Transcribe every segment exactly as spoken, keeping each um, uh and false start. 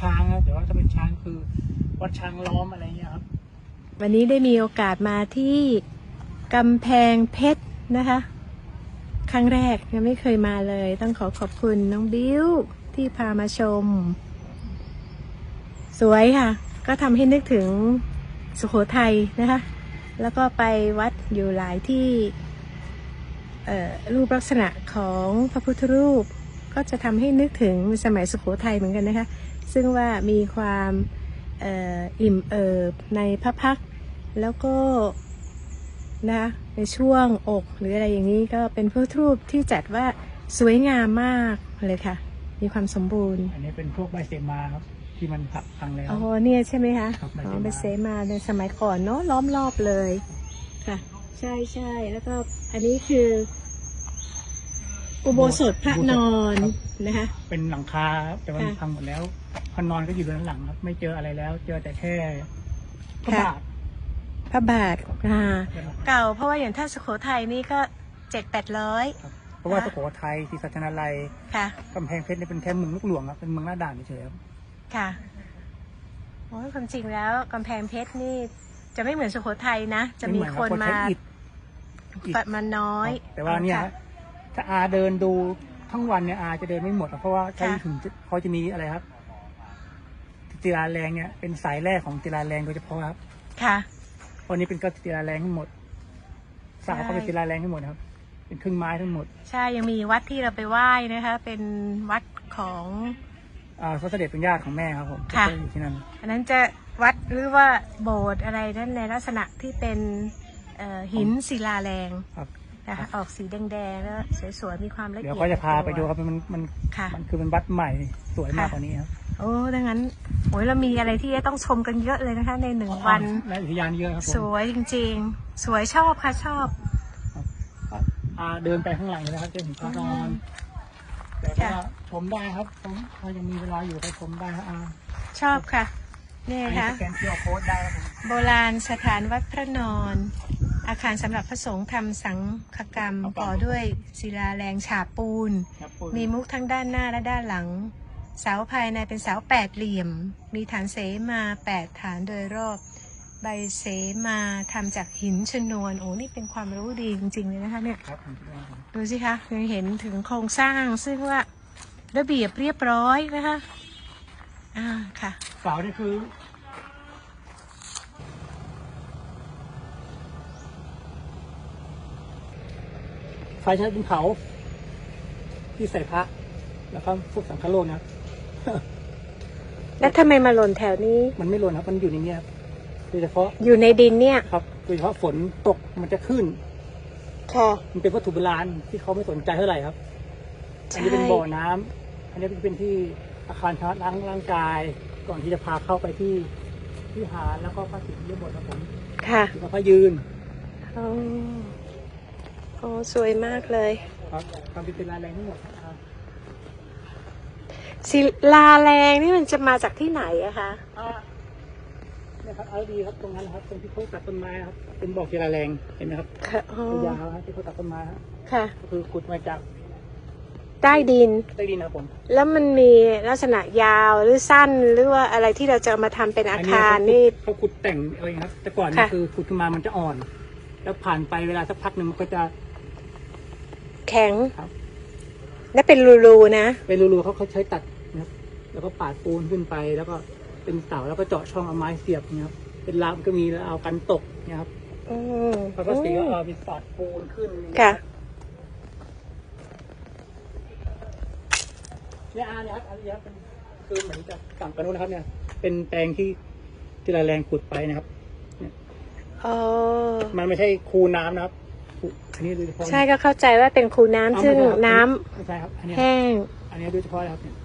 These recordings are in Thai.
ช้างครับแต่ว่าถ้าเป็นช้างคือวัดช้างล้อมอะไรเงี้ยครับวันนี้ได้มีโอกาสมาที่กำแพงเพชรนะคะครั้งแรกยังไม่เคยมาเลยต้องขอขอบคุณน้องบิ้วที่พามาชมสวยค่ะก็ทำให้นึกถึงสุโขทัยนะคะแล้วก็ไปวัดอยู่หลายที่รูปลักษณะของพระพุทธรูปก็จะทำให้นึกถึงสมัยสุโขทัยเหมือนกันนะคะซึ่งว่ามีความเอ่ออิ่มเอิบในพระพักตร์แล้วก็นะในช่วงอกหรืออะไรอย่างนี้ก็เป็นพระพุทธรูปที่จัดว่าสวยงามมากเลยค่ะมีความสมบูรณ์อันนี้เป็นพวกใบเสมาครับที่มันผักพังแล้วอ๋อเนี่ยใช่ไหมคะอ๋อใบเสมาในสมัยก่อนเนาะล้อมรอบเลยค่ะใช่ใช่แล้วก็อันนี้คืออุโบสถพระนอนนะคะเป็นหลังคาแต่มันพังหมดแล้วพระนอนก็อยู่ด้านหลังครับไม่เจออะไรแล้วเจอแต่แค่พระบาทพระบาทอ่าเก่าเพราะว่าอย่างถ้าสุโขทัยนี่ก็เจ็ดแปดร้อยเพราะว่าสุโขทัยที่ศรีสัชนาลัยกำแพงเพชรนี่เป็นแค่เมืองลูกหลวงครับเป็นเมืองหน้าด่านเฉยครับค่ะโอ้ความจริงแล้วกำแพงเพชรนี่จะไม่เหมือนสุโขทัยนะจะมีคนมามาน้อยแต่ว่าเนี่ยถ้าอาเดินดูทั้งวันเนี่ยอาจะเดินไม่หมดเพราะว่าใช้ถึงเขาจะมีอะไรครับศิลาแรงเนี่ยเป็นสายแรกของศิลาแรงโดยเฉพาะครับค่ะวันนี้เป็นก็ศิลาแรงทั้งหมดสาวเขาเป็นศิลาแรงทั้งหมดครับเป็นครึ่งไม้ทั้งหมดใช่ยังมีวัดที่เราไปไหว้นะคะเป็นวัดของอ่าพระเสด็จเป็นญาติของแม่ครับผมค่ะอยู่ที่นั่นอันนั้นจะวัดหรือว่าโบสถ์อะไรนั่นในลักษณะที่เป็นหินศิลาแรงนะคะออกสีแดงๆแล้วสวยๆมีความละเอียดเดี๋ยวเขาจะพาไปดูครับมันมันมันคือเป็นวัดใหม่สวยมากกว่านี้ครับโอ้ดังนั้นโอ้ยเรามีอะไรที่ต้องชมกันเยอะเลยนะคะในหนึ่งวันและอุทยานเยอะครับสวยจริงๆสวยชอบค่ะชอบอ่าเดินไปข้างหลังนะครับจะเห็นพระนอนแต่ก็ชมได้ครับผมเขายังมีเวลาอยู่ไปชมได้ครับอาชอบค่ะนี่ค่ะสแกน คิว อาร์ Code ได้ครับโบราณสถานวัดพระนอนอาคารสำหรับพระสงฆ์ทำสังฆกรรมก่อด้วยศิลาแรงฉาบปูนมีมุกทั้งด้านหน้าและด้านหลังเสาภายในเป็นเสาแปดเหลี่ยมมีฐานเสมาแปดฐานโดยรอบใบเสมาทำจากหินชนวนโอ้นี่เป็นความรู้ดีจริงๆเลยนะคะเนี่ยดูสิคะยังเห็นถึงโครงสร้างซึ่งว่าระเบียบเรียบร้อยนะคะอ่าค่ะเสานี่คือไฟใช้เป็นเผาที่ใส่พระแล้วก็พวกสังฆโลกนะแล้วทำไมมาหล่นแถวนี้มันไม่หล่นครับมันอยู่ในนี้ครับโดยเฉพาะอยู่ในดินเนี่ยครับโดยเฉพาะฝนตกมันจะขึ้นค่ะมันเป็นวัตถุโบราณที่เขาไม่สนใจเท่าไหร่ครับอันนี้เป็นบ่อน้ำอันนี้เป็นที่อาคารชาร์จล้างร่างกายก่อนที่จะพาเข้าไปที่ที่หาแล้วก็พระสิงห์ยบทครับผมค่ะแล้วพระยืนโอ้โอ้สวยมากเลยครับทำเป็นศิลาแรงทั้งหมดครับศิลาแรงนี่มันจะมาจากที่ไหนอะคะเนี่ยครับเอาดีครับตรงนั้นนะครับตรงที่เขาตัดต้นไม้ครับเป็นบ่อศิลาแรงเห็นไหมครับยาวครับที่เขาตัดต้นไม้ครับค่ะก็คือขุดมาจากใต้ดินใต้ดินครับผมแล้วมันมีลักษณะยาวหรือสั้นหรือว่าอะไรที่เราจะมาทำเป็นอาคารนี่เขาขุดแต่งอะไรครับแต่ก่อนนี่คือขุดขึ้นมามันจะอ่อนแล้วผ่านไปเวลาสักพักหนึ่งมันก็จะแข็งครับและเป็นรูๆนะเป็นรูๆเขาเขาใช้ตัดนะครับแล้วก็ปาดปูนขึ้นไปแล้วก็เป็นเสาแล้วก็เจาะช่องเอาไม้เสียบนะครับเป็นราวก็มีแล้วเอากันตกนะครับแล้วก็สีก็เอาเป็นปาดปูนขึ้นค่ะเนี่ยอาเนี่ยครับอันนี้ครับเป็นคือเหมือนจะสั่งกันนู้นนะครับเนี่ยเป็นแปลงที่ที่เราแรงขุดไปนะครับเนี่ยมันไม่ใช่คูน้ำนะครับอันนี้โดยเฉพาะใช่ก็เข้าใจว่าเป็นคูน้ำซึ่งน้ำใช่ครับแห้งอันนี้โดยเฉพาะครับเนี่ย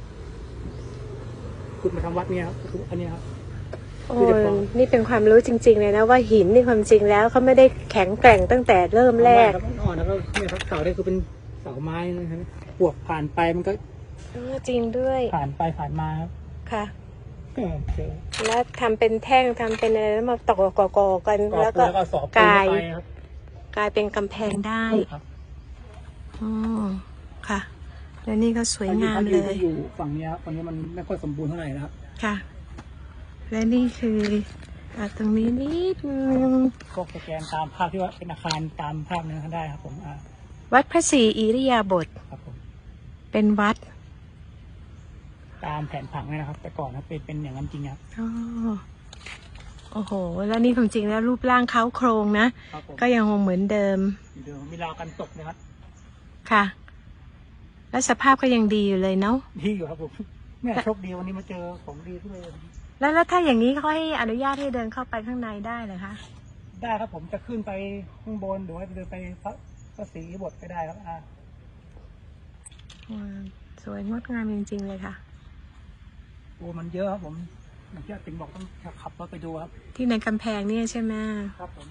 ขุดมาทำวัดเนี่ยครับอันนี้ครับโอ้นี่เป็นความรู้จริงๆเลยนะว่าหินนี่ความจริงแล้วเขาไม่ได้แข็งแกร่งตั้งแต่เริ่มแรกอ่อนแล้วก็เนี่ยครับเสาได้คือเป็นเสาไม้นะครับปวกผ่านไปมันก็จริงด้วยผ่านไปผ่านมาครับค่ะแล้วทำเป็นแท่งทำเป็นอะไรแล้วมาต่อก่อๆกันแล้วก็กลายกลายเป็นกำแพงได้อ๋อค่ะและนี่ก็สวยงามพเลก็ยอยู่ฝั่งนี้ครับฝั่งนี้มันไม่ค่อยสมบูรณ์เท่าไหร่นะครับค่ะ และนี่คืออ่ะตรงนี้นิดนึงก็สแกนตามภาพที่ว่าเป็นอาคารตามภาพนั้นได้ครับผมอ่าวัดพระศรีอิริยาบถครับผมเป็นวัดตามแผนผังเลยนะครับ แต่ก่อนนะเป็นเป็นอย่างนั้นจริงครับอ๋อโอ้โห แล้วนี่ความจริงแล้วรูปร่างเขาโครงนะครับผมก็ยังคงเหมือนเดิมเดี๋ยวมีราวกันตกนะครับค่ะ และสภาพก็ยังดีอยู่เลยเนาะดีอยู่ครับผมแม่โชคดีวันนี้มาเจอของดีที่เลยแล้วแล้วถ้าอย่างนี้เขาให้อนุญาตให้เดินเข้าไปข้างในได้เหรอคะได้ครับผมจะขึ้นไปข้างบนหรือว่าจะเดินไปพระพระศรีบทก็ได้ครับอ่าว้าวสวยงดงามจริงๆเลยค่ะโอ้มันเยอะครับผมอย่างที่อาติ๋งบอกต้องขับรถไปดูครับที่ในกำแพงเนี่ยใช่ไหมครับผม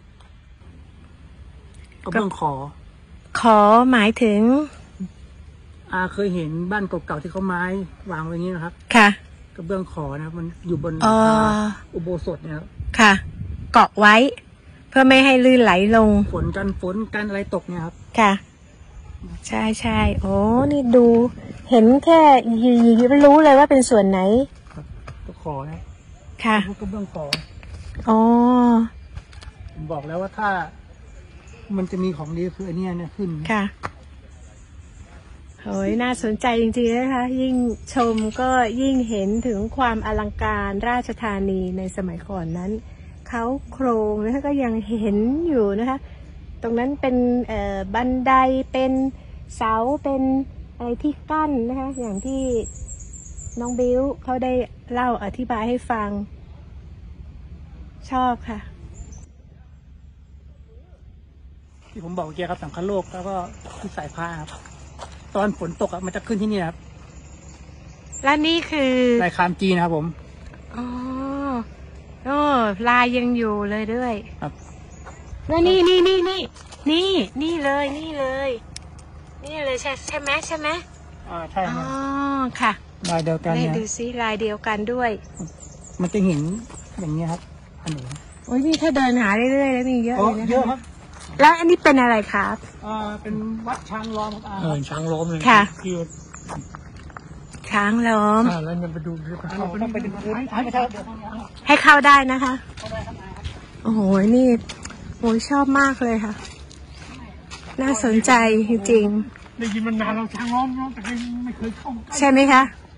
กระเบื้องขอขอหมายถึงอาเคยเห็นบ้านเก่าๆที่เขาไม้วางไว้อย่างนี้นะครับค่ะกระเบื้องขอนะครับมันอยู่บนอ๋ออุโบสถเนี่ยครับค่ะ เกาะไว้ เพื่อไม่ให้ลื่นไหลลงฝนกันฝนกันอะไรตกเนี่ยครับค่ะ ใช่ใช่โอ้นี่ดู เห็นแค่ยีไม่รู้เลยว่าเป็นส่วนไหนครับก็ขอนะค่ะพวกกระเบื้องขออ๋อผมบอกแล้วว่าถ้า มันจะมีของดีคือไอันนี้เนี่ยขึ้นค่ะโอ้ยน่าสนใจจริงๆนะคะ ยิ่งชมก็ยิ่งเห็นถึงความอลังการราชธานีในสมัยก่อนนั้น เขาโครงนะคะก็ยังเห็นอยู่นะคะ ตรงนั้นเป็นเอ่อบันไดเป็นเสาเป็นอะไรที่กั้นนะคะ อย่างที่น้องบิวเขาได้เล่าอธิบายให้ฟัง ชอบค่ะที่ผมบอกเมื่อกี้ครับสังคโลกแล้วก็ที่สายผ้าครับตอนฝนตกอะมันจะขึ้นที่นี่ครับและนี่คือลายคามจีนนะครับผมอ๋อโอ้ลายยังอยู่เลยด้วยครับแล้วนี่นี่นี่นี่นี่นี่เลยนี่เลย นี่เลยใช่ใช่ไหมใช่ไหมอ่าใช่อ๋คอรับค่ะลายเดียวกันนี่เนี่ยดูซิลายเดียวกันด้วยมันจะเห็นอย่างนี้ยครับอันนี้โอ้ยนี่ถ้าเดินหาเรื่อยๆแล้วมีเยอะอ๋อเลยนะเยอะครับแล้วอันนี้เป็นอะไรครับอ่าเป็นวัดช้างล้อมครับอ่าเออช้างล้อมเลยค่ะคือช้างล้อมอ่าแล้วมันไปดูเราต้องไปดูพื้นที่ไม่ใช่เดี๋ยวให้เข้าได้นะคะเข้าได้ครับอ่าครับโอ้โหนี่โอ้ยชอบมากเลยค่ะ น่าสนใจจริงได้ยินมันนานเราช้างล้อมเนาะแต่ไม่เคยเข้าใกล้ๆใช่ไหมคะ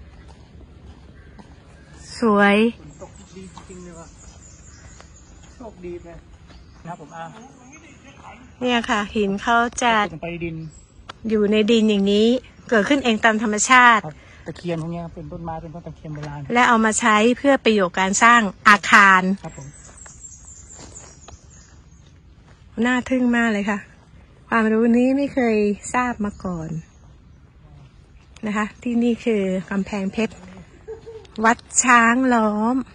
สวยฝนตกดีจริงเลยว่ะโชคดีเลยนะครับผมอ่าเนี่ยค่ะ หินเขาจะลงไปดินอยู่ในดินอย่างนี้ เกิดขึ้นเองตามธรรมชาติครับตะเคียนพวกเนี้ยเป็นต้นไม้เป็นต้นตะเคียนโบราณและเอามาใช้เพื่อประโยชน์การสร้างอาคารครับผมน่าทึ่งมากเลยค่ะ ความรู้นี้ไม่เคยทราบมาก่อนนะคะ ที่นี่คือกำแพงเพชร วัดช้างล้อม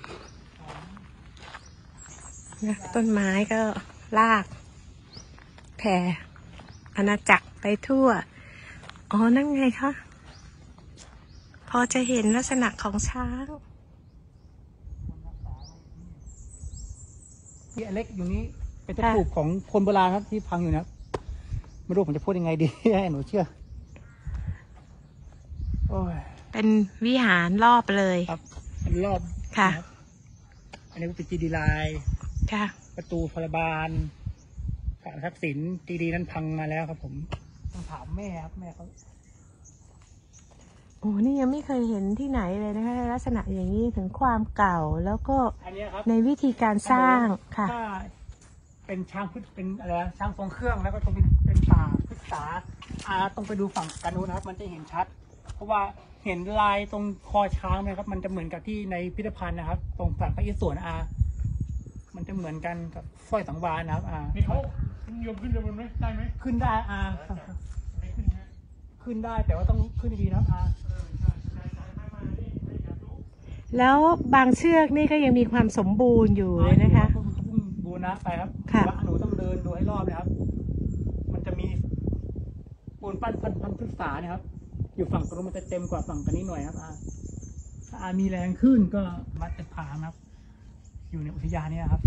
นะต้นไม้ก็ลากแผ่อาณาจักรไปทั่ว อ๋อ นั่นไงคะ พอจะเห็นลักษณะของช้างที่อันเล็กอยู่นี้เป็นตะปูของคนโบราณครับที่พังอยู่นะครับไม่รู้ผมจะพูดยังไงดี ให้หนูเชื่อโอ้ยเป็นวิหารรอบเลยครับอันรอบค่ะนรับอันนี้เป็นจีดีไลน์ค่ะประตูพลบาลศาลทักษิณจีดีนั้นพังมาแล้วครับผมต้องถามแม่ครับแม่เขาโอ้นี่ยังไม่เคยเห็นที่ไหนเลยนะคะลักษณะอย่างนี้ถึงความเก่าแล้วก็อันเนี้ยครับในวิธีการสร้างค่ะถ้าเป็นช้างพืชเป็นอะไรนะช้างทรงเครื่องแล้วก็ตรงเป็นเป็นป่าพฤกษาอาต้องไปดูฝั่งกันนู้นนะครับ มันจะเห็นชัด เพราะว่าเห็นลายตรงคอช้างไหมครับ มันจะเหมือนกับที่ในพิพิธภัณฑ์นะครับ ตรงฝั่งพระอิศวรอามันจะเหมือนกันกับสร้อยสังวาลนะครับอานี่เขายกขึ้นได้ไหมได้ไหมขึ้นได้อาขึ้นได้แต่ว่าต้องขึ้นดีๆนะครับอาแล้วบางเชือกนี่ก็ยังมีความสมบูรณ์อยู่เลยนะคะเพิ่งบูรณะไปครับค่ะว่าหนูต้องเดินดูให้รอบนะครับ มันจะมีปูนปั้นพันพันพฤกษาเนี่ยครับ อยู่ฝั่งตรงมันจะเต็มกว่าฝั่งกันนี้หน่อยครับอาถ้าอามีแรงขึ้นก็มัดจะพานะครับ อยู่ในอุทยานเนี่ยครับ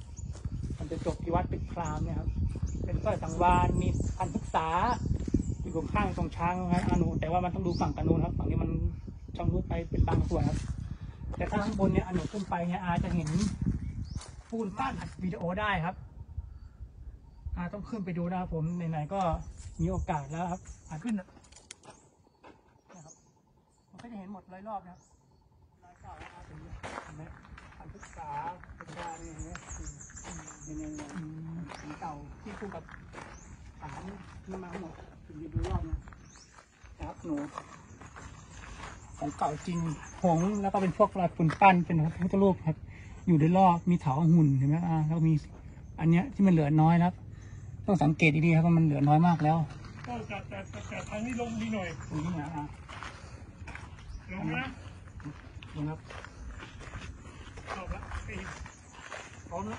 มันจะจบที่วัดปิดครามเนี่ยครับ เป็นสร้อยสังวาลมีพันพฤกษา อยู่อยู่ตรงข้างตรงช้างครับอาหนูแต่ว่ามันต้องดูฝั่งกันนู้นครับฝั่งนี้มันชำรุดไปเป็นบางส่วนครับแต่ถ้าข้างบนเนี่ยอาหนูขึ้นไปเนี่ยอาจะเห็นปูนปั้นอัดวิดีโอได้ครับอาต้องขึ้นไปดูนะครับผมไหนๆก็มีโอกาสแล้วครับอาขึ้นนะครับมันก็จะเห็นหมดรายรอบนะครับรายเก่าอาเป็นเห็นไหมการศึกษาเป็นการอย่างเงี้ยเป็นยังไงของเก่าที่คู่กับฐานนี่มาหมดถึงจะดูรอบนะครับหนูของเก่าจริงผงแล้วก็เป็นพวกลายปูนปั้นเป็นพระพุทธรูปครับอยู่ในรอบมีเถาหุ่นเห็นไหมอ่าแล้วมีอันเนี้ยที่มันเหลือน้อยนะครับต้องสังเกตดีๆครับว่ามันเหลือน้อยมากแล้วก็แต่แต่แต่ทางนี้ลงดีหน่อยตรงนี้นะอ่ะลงนะลงครับเข้าละไอ้พร้อมแล้ว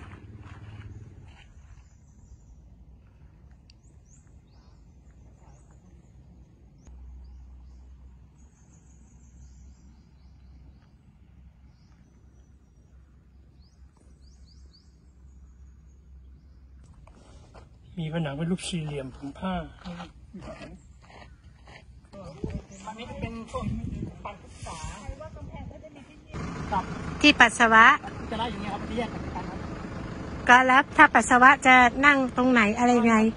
มีผนังเป็นรูปสี่เหลี่ยมผืนผ้าอันนี้เป็นพวกปันศึกษากับที่ปัสสาวะจะได้อย่างเงี้ยครับมันจะแยกกันครับก็แล้วถ้าปัสสาวะจะนั่งตรงไหนอะไรไง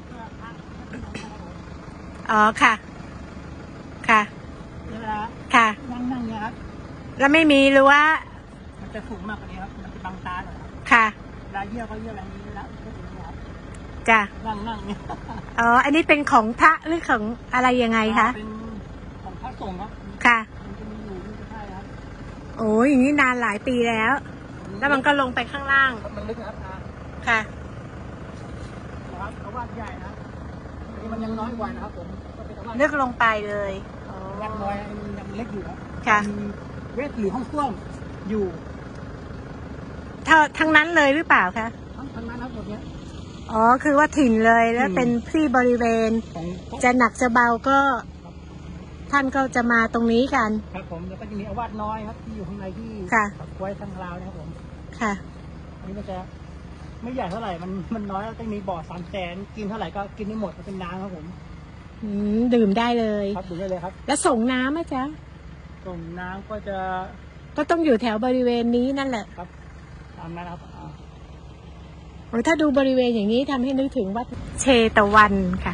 อ๋อค่ะ ค่ะเวลาค่ะนั่งนั่งเนี่ยครับแล้วไม่มีรั้วมันจะสูงมากกว่านี้ครับมันจะบังตาหน่อยครับค่ะเวลาเยี่ยวก็เยี่ยวแรงนี้แล้วก็ถึงนี้ครับจ้ะนั่งนั่งเนี่ยอ๋อ อันนี้เป็นของพระหรือของอะไรยังไงคะเป็นของพระสงฆ์ครับค่ะมันจะมีอยู่นี่จะใช่ครับโอ้ยอย่างนี้นานหลายปีแล้ว แล้วมันก็ลงไปข้างล่างมันลึกนะครับนะค่ะนะครับเขาวาดใหญ่นะอันนี้มันยังน้อยกว่านะครับผมก็เป็นวาดลึกลงไปเลยอ๋อวาดน้อยมันยังเล็กอยู่ครับค่ะมีเวทหรือห้องส้วมอยู่เท่าทั้งนั้นเลยหรือเปล่าคะทั้งทั้งนั้นครับหมดเนี้ยอ๋อ คือว่าถิ่นเลยแล้วเป็นที่บริเวณของจะหนักจะเบาก็ ท่านก็จะมาตรงนี้กันครับผมแล้วก็จะมีอาวาสน้อยครับที่อยู่ข้างในที่ค่ะปักไว้ทางราวนะครับผมค่ะอันนี้ก็จะไม่ใหญ่เท่าไหร่มันมันน้อยแล้วก็มีบ่อสามแสนกินเท่าไหร่ก็กินไม่หมดมันเป็นน้ำครับผมอืมดื่มได้เลยครับดูได้เลยครับแล้วส่งน้ำไหมจ๊ะส่วนน้ำก็จะก็ต้องอยู่แถวบริเวณนี้นั่นแหละครับตามนั้นนะครับอ่าโอ้ยถ้าดูบริเวณอย่างนี้ทำให้นึกถึงวัดเชตวันค่ะ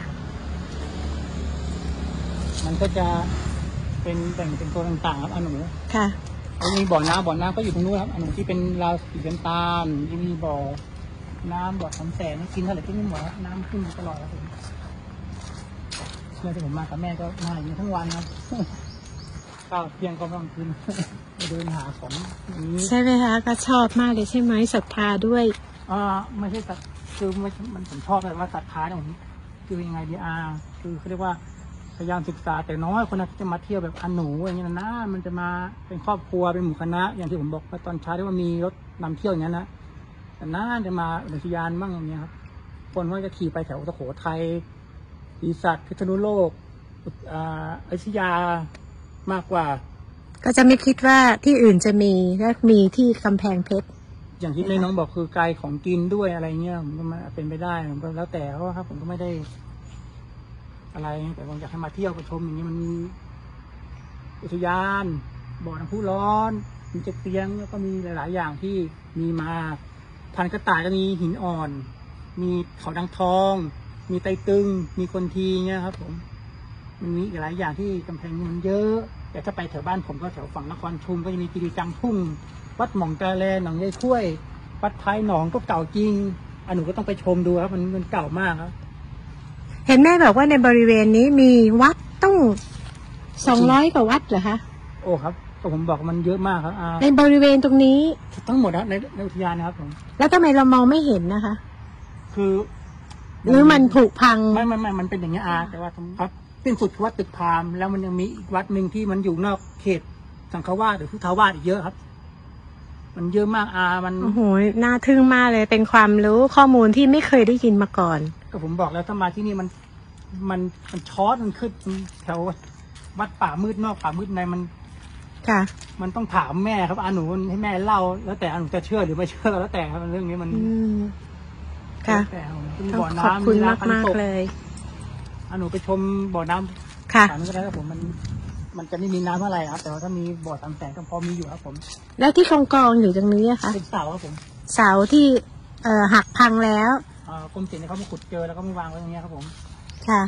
มันก็จะเป็นแบ่งเป็นตัวต่างๆครับอันหนูค่ะแล้วมีบ่อน้ำบ่อน้ำก็อยู่ตรงนู้นครับอันหนูที่เป็นราวสีน้ำตาลยังมีบ่อน้ำบ่อสามแสนกินเท่าไหร่กินไม่หมดครับน้ำขึ้นตลอดครับผมเมื่อที่ผมมากับแม่ก็มาอย่างนี้ทั้งวันครับ ข้าวเที่ยงก็ต้องกิน เดินหาของอย่างนี้ใช่ไหมคะ ก็ชอบมากเลยใช่ไหมศรัทธาด้วยอ่าไม่ใช่สัตว์คือไม่มันผมชอบแต่ว่าศรัทธาเนี่ยผมคือยังไงดีอาคือเขาเรียกว่าพยายามศึกษาแต่น้อยคนนะจะมาเที่ยวแบบอันหนูอย่างเงี้ยนะมันจะมาเป็นครอบครัวเป็นหมู่คณะ อย่างที่ผมบอกไปตอนเช้าที่ว่ามีรถนำเที่ยวอย่างนี้ยนะแต่น่าจะมาอุทยานบ้างอย่างเงี้ยครับคนว่าจะขี่ไปแถวสุโขทัยศรีสัตว์พิษณุโลกอ่าอยุธยามากกว่าก็จะไม่คิดว่าที่อื่นจะมีและมีที่กำแพงเพชรอย่างที่แม่น้องบอกคือไกลของกินด้วยอะไรเงี้ยผมก็มาเป็นไปได้ผมก็แล้วแต่เพราะว่าครับผมก็ไม่ได้ อะไรแต่ผมอยากให้มาเที่ยวไปชมอย่างนี้มันมีอุทยานบ่อน้ำพุร้อนมีเจ็ดเตียงแล้วก็มีหลาย ๆ อย่างที่มีมาพันกระต่ายก็มีหินอ่อน มีเขาดังทอง มีไตตึง มีคนทีเงี้ยครับผมมันมีหลายอย่างที่กำแพงมันเยอะแต่ถ้าไปแถวบ้านผมก็แถวฝั่งนครชุมก็จะมีกิริจังทุ่งวัดหม่องกาแลหนองยายถ้วยวัดท้ายหนองก็เก่าจริงอันหนูก็ต้องไปชมดูครับมันมันเก่ามากครับเห็นแม่บอกว่าในบริเวณนี้มีวัดต้องสองร้อยกว่าวัดเหรอคะโอ้ครับก็ผมบอกมันเยอะมากครับอ่าในบริเวณตรงนี้ทั้งหมดนะในในอุทยานนะครับผมแล้วทำไมเรามองไม่เห็นนะคะคือหรือมันผุพังไม่ไม่ไม่มันเป็นอย่างนี้อาแต่ว่าครับสิ้นสุดคือวัดตึกพราหมณ์แล้วมันยังมีอีกวัดหนึ่งที่มันอยู่นอกเขตสังฆวาสหรือพุทธาวาสอีกเยอะครับ มันเยอะมากอามันโอ้โห น่าทึ่งมากเลย เป็นความรู้ข้อมูลที่ไม่เคยได้ยินมาก่อนก็ผมบอกแล้วถ้ามาที่นี่มันมันมันช็อตมันขึ้นแถววัดป่ามืดนอกป่ามืดในมันค่ะมันต้องถามแม่ครับอาหนูให้แม่เล่าแล้วแต่อาหนูจะเชื่อหรือไม่เชื่อแล้วแต่ครับเรื่องนี้มันอืม ค่ะแล้วแต่ครับมีต้องบ่อขอบน้ำคุณมีมากพันมากศพเลยอ่ะหนูไปชมบ่อน้ำค่ะฝั่งนู้นก็ได้ครับผมมันมันจะไม่มีน้ำอะไรครับ แต่ว่าถ้ามีบ่อสามแสนก็พอมีอยู่ครับผมแล้วที่กองกองอยู่ตรงนี้อะคะเป็นเสาครับผมเสาที่เอ่อหักพังแล้วอ่ากรมศิลป์เนี่ยเขามาขุดเจอแล้วก็มาวางไว้ตรงเนี้ยครับผมค่ะ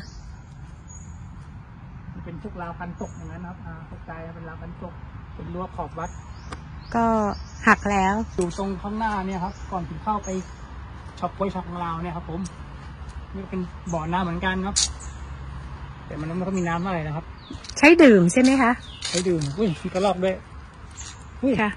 มันเป็นพวกราวพันตกอย่างนั้นนะครับอ่าเข้าใจเป็นราวพันตกเป็นรั้วขอบวัดก็หักแล้วอยู่ตรงข้างหน้าเนี่ยครับ ก่อนถึงเข้าไปช็อปกล้วยช็อปของเราเนี่ยครับผมนี่เป็นบ่อน้ำเหมือนกันครับ แต่มันไม่ค่อยมีน้ำเท่าไหร่นะครับใช้ดื่มใช่ไหมคะใช้ดื่มอุ้ยมีกระรอกด้วยอุ้ยค่ะ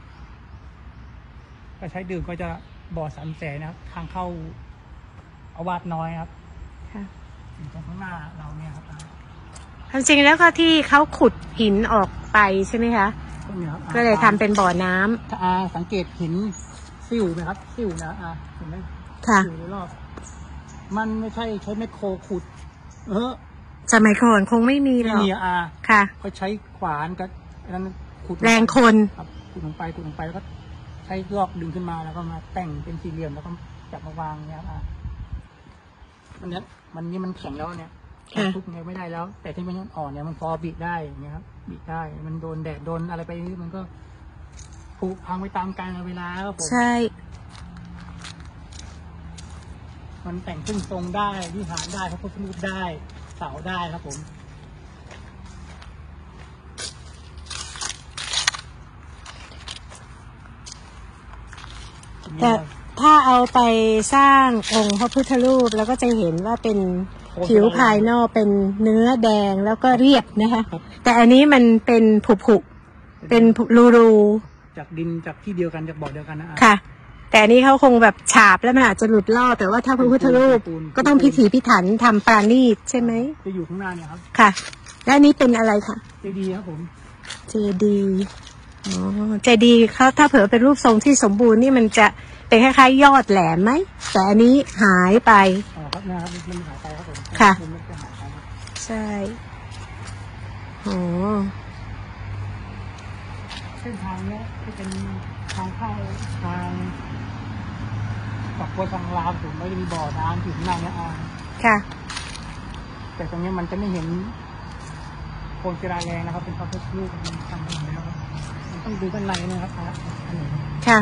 ก็ใช้ดื่มก็จะบ่อสามแสนนะครับ ทางเข้าอาวาสน้อยครับค่ะอยู่ตรงข้างหน้าเราเนี่ยครับความจริงแล้วก็ที่เขาขุดหินออกไปใช่ไหมคะก็เนี่ยครับก็เลยทำเป็นบ่อน้ำถ้าอาสังเกตเห็นซิ่วไหมครับซิ่วนะอาเห็นไหมค่ะซิ่วรอบมันไม่ใช่ใช้แมคโครขุด เออสมัยก่อนคงไม่มีหรไม่อกมีอาค่ะเขาใช้ขวานกับอันนั้นขุดแรงคนครับขุดลงไปขุดลงไปแล้วก็ใช้ลอกดึงขึ้นมาแล้วก็มาแต่งเป็นสี่เหลี่ยมแล้วก็จับมาวางเนี่ยครับอามันเนี้ยมันนี่มันแข็งแล้วเนี่ยค่ะทุบไงไม่ได้แล้ว แต่ที่มันอ่อนเนี่ยมันพอบิดได้อย่างเงี้ยครับบิดได้ มันโดนแดดโดนอะไรไปมันก็ผุพังไปตามกาลเวลาครับผมใช่มันแต่งขึ้นทรงได้วิหารได้พระพุทธรูปได้เสาได้ครับผมแต่ถ้าเอาไปสร้างองค์พระพุทธรูปแล้วก็จะเห็นว่าเป็นผิวภายนอกเป็นเนื้อแดงแล้วก็เรียบนะคะครับแต่อันนี้มันเป็นผุผุๆเป็นรูรูจากดินจากที่เดียวกันจากบ่อเดียวกันนะอ่ะๆค่ะ แต่อันนี้เขาคงแบบฉาบแล้วมันอาจจะหลุดลอกแต่ว่าถ้าพระพุทธรูปปูนก็ต้องพิถีพิถันทำปราณีตใช่ไหมจะอยู่ข้างหน้าเนี่ยครับค่ะ และอันนี้เป็นอะไรคะเจดีย์ครับผมเจดีย์อ๋อเจดีย์เขาถ้าเผื่อเป็นรูปทรงที่สมบูรณ์นี่มันจะเป็นคล้ายๆยอดแหลมไหมแต่อันนี้หายไปอ๋อครับนะครับมันหายไปครับผมค่ะมันไม่ได้หายไปครับใช่โอ้เส้นทางเนี้ยที่เป็นทางเข้าทางฝักบัวทางลาวผมไม่ได้มีบ่อน้ำอยู่ข้างหน้าเนี่ยอ่าค่ะแต่ตรงเนี้ยมันจะไม่เห็นโคนศิลาแรงนะครับ เป็นพระพุทธรูปมันทำอย่างนี้นะครับมันต้องดูด้านในนะครับอ่ะอันนี้ค่ะ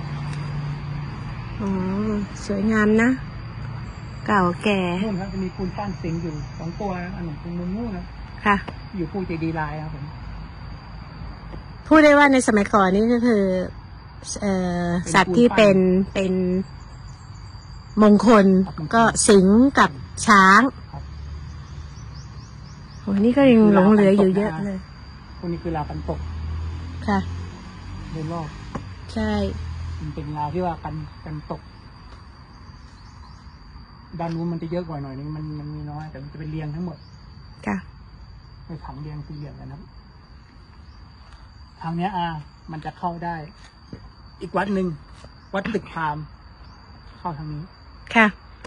อ๋อสวยงามนะ เก่าแก่นู่นครับจะมีปูนปั้นสิงห์อยู่สองตัวนะอันหนึ่งเป็นมุมนู่นนะค่ะอยู่ผู้เจดีย์ลายครับผมพูดได้ว่าในสมัยก่อนนี้ก็คือ เอ่อเป็นสัตว์ที่เป็น เป็นมงคลครับก็สิงห์กับช้างครับโอ้นี่ก็ยังหลงเหลืออยู่เยอะเลยพวกนี้คือลาวกันตกค่ะโดยรอบใช่มันเป็นลาวที่ว่ากันกันตกด้านนู้นมันจะเยอะกว่าหน่อยนึงมันมันมีน้อยแต่มันจะเป็นเรียงทั้งหมดค่ะในถังเรียงสี่เหลี่ยมกันนะครับทางเนี้ยอามันจะเข้าได้ อีกวัดหนึ่งวัดตึกพราหมณ์เข้าทางนี้ค่ะ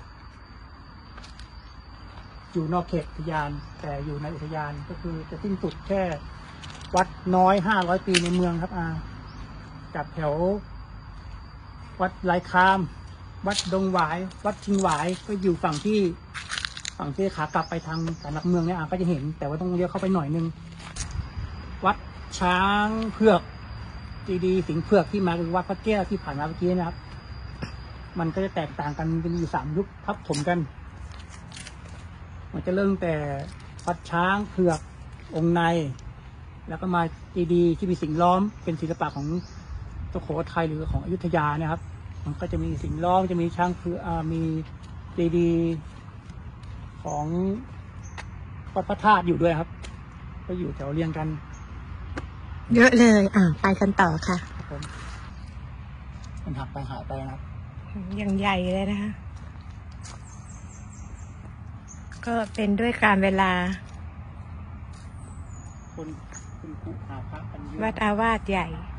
อยู่นอกเขตอุทยาน แต่อยู่ในอุทยานก็คือจะสิ้นสุดแค่วัดน้อยห้าร้อยปีในเมืองครับอาจากแถว วัดลายคาม วัดดงหวาย วัดชิงหวายก็อยู่ฝั่งที่ฝั่งที่ขากลับไปทางสารหลักเมืองเนี่ยอาก็จะเห็น แต่ว่าต้องเลี้ยวเข้าไปหน่อยนึง วัดช้างเผือกจีดีสิงห์เผือกที่มาคือวัดพระแก้วที่ผ่านมาเมื่อกี้นะครับ มันก็จะแตกต่างกันเป็นอยู่สามยุคทับถมกัน มันจะเริ่มแต่วัดช้างเผือกองค์ใน แล้วก็มาจีดีที่มีสิ่งล้อมเป็นศิลปะของสุโขทัยหรือของอยุธยานะครับ มันก็จะมีสิ่งล้อมจะมีช้างเผือกอ่ามีจีดีของวัดพระธาตุอยู่ด้วยครับ ก็อยู่แถวเรียงกันเยอะเลย อ่าไปกันต่อค่ะครับผมมันหักไปหายไปนะครับอย่างใหญ่เลยนะคะ ก็เป็นด้วยการเวลาคนคุณครูหาพระกันเยอะวัดอาวาสใหญ่ค